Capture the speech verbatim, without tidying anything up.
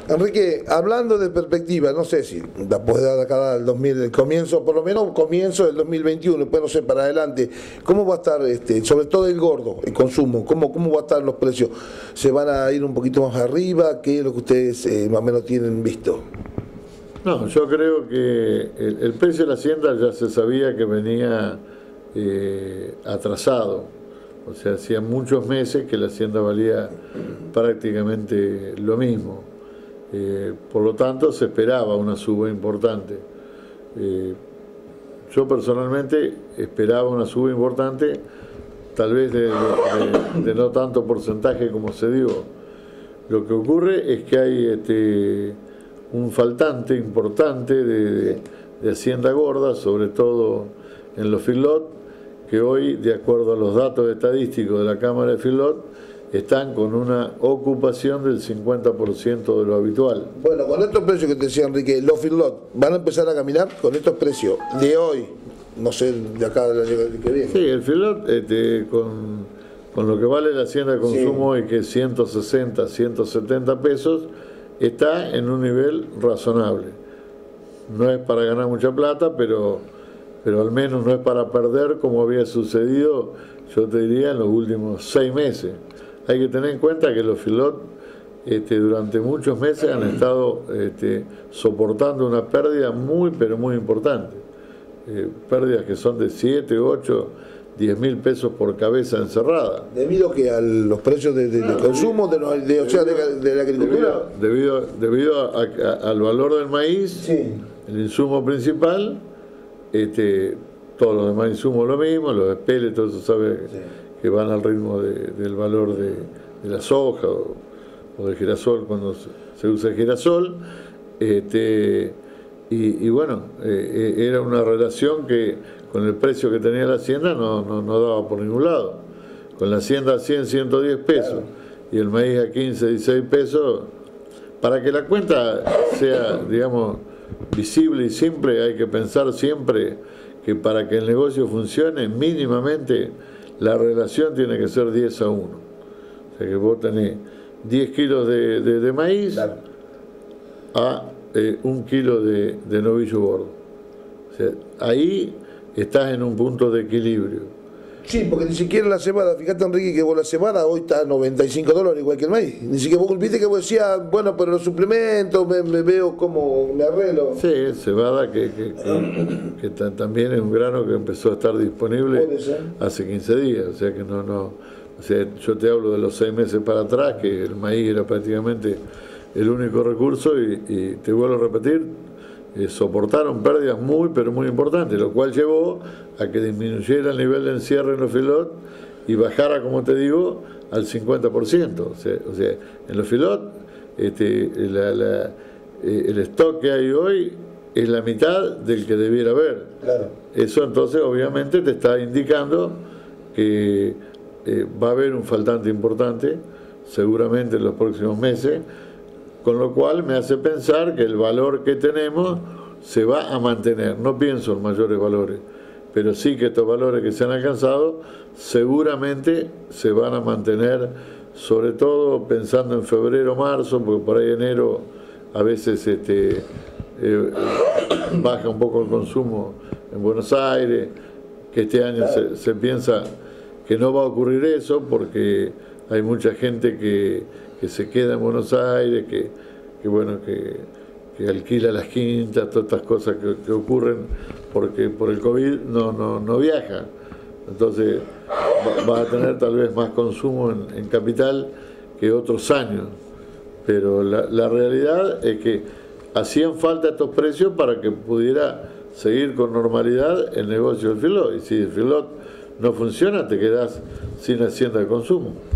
Enrique, hablando de perspectiva, no sé si la puedes dar acá al dos mil, el comienzo, por lo menos comienzo del dos mil veintiuno, después no sé, para adelante, ¿cómo va a estar, este, sobre todo el gordo, el consumo, cómo, cómo va a estar los precios? ¿Se van a ir un poquito más arriba? ¿Qué es lo que ustedes eh, más o menos tienen visto? No, yo creo que el, el precio de la hacienda ya se sabía que venía eh, atrasado. O sea, hacía muchos meses que la hacienda valía prácticamente lo mismo. Eh, por lo tanto, se esperaba una suba importante. Eh, yo personalmente esperaba una suba importante, tal vez de, de, de no tanto porcentaje como se dio. Lo que ocurre es que hay este, un faltante importante de, de, de hacienda gorda, sobre todo en los feedlot, que hoy, de acuerdo a los datos estadísticos de la Cámara de Feedlot, están con una ocupación del cincuenta por ciento de lo habitual. Bueno, con estos precios que te decía Enrique, los feedlot van a empezar a caminar con estos precios de hoy, no sé, de acá de la que viene. Sí, el feedlot este, con, con lo que vale la hacienda de consumo sí. hoy, que es ciento sesenta, ciento setenta pesos, está en un nivel razonable. No es para ganar mucha plata, pero... pero al menos no es para perder como había sucedido, yo te diría, en los últimos seis meses. Hay que tener en cuenta que los feedlot este, durante muchos meses han estado este, soportando una pérdida muy, pero muy importante. Eh, pérdidas que son de siete, ocho, diez mil pesos por cabeza encerrada. ¿Debido que a los precios de, de, de consumo, de, de, de, o sea, de, de la agricultura? Debido, debido, debido a, a, al valor del maíz, sí. el insumo principal. Este, todos los demás insumos lo mismo, los espeles, todo eso sabe sí. que van al ritmo de, del valor de, de la soja o, o del girasol cuando se, se usa el girasol. Este, y, y bueno, eh, era una relación que con el precio que tenía la hacienda no, no, no daba por ningún lado. Con la hacienda a cien, ciento diez pesos claro. y el maíz a quince, dieciséis pesos, para que la cuenta sea, digamos, visible y simple, hay que pensar siempre que para que el negocio funcione mínimamente la relación tiene que ser diez a uno. O sea que vos tenés diez kilos de, de, de maíz claro. a eh, un kilo de, de novillo gordo. O sea, ahí estás en un punto de equilibrio. Sí, porque ni siquiera la cebada, fíjate Enrique que vos la cebada hoy está a noventa y cinco dólares igual que el maíz. Ni siquiera vos viste que vos decías, bueno, pero los suplementos, me, me veo como me arreglo. Sí, cebada que, que, que, que también es un grano que empezó a estar disponible hace quince días. O sea que no, no, o sea, yo te hablo de los seis meses para atrás, que el maíz era prácticamente el único recurso y, y te vuelvo a repetir, Eh, soportaron pérdidas muy pero muy importantes, lo cual llevó a que disminuyera el nivel de encierre en los feedlot y bajara, como te digo, al cincuenta por ciento. O sea, o sea en los feedlot este, la, la, eh, el stock que hay hoy es la mitad del que debiera haber. Claro. Eso entonces obviamente te está indicando que eh, va a haber un faltante importante seguramente en los próximos meses, con lo cual me hace pensar que el valor que tenemos se va a mantener. No pienso en mayores valores, pero sí que estos valores que se han alcanzado seguramente se van a mantener, sobre todo pensando en febrero, marzo, porque por ahí enero a veces este, eh, baja un poco el consumo en Buenos Aires, que este año se, se piensa que no va a ocurrir eso porque hay mucha gente que que se queda en Buenos Aires, que, que bueno, que, que alquila las quintas, todas estas cosas que, que ocurren porque por el COVID no, no, no viajan. Entonces va, va a tener tal vez más consumo en, en capital que otros años. Pero la, la realidad es que hacían falta estos precios para que pudiera seguir con normalidad el negocio del feedlot. Y si el feedlot no funciona, te quedás sin hacienda de consumo.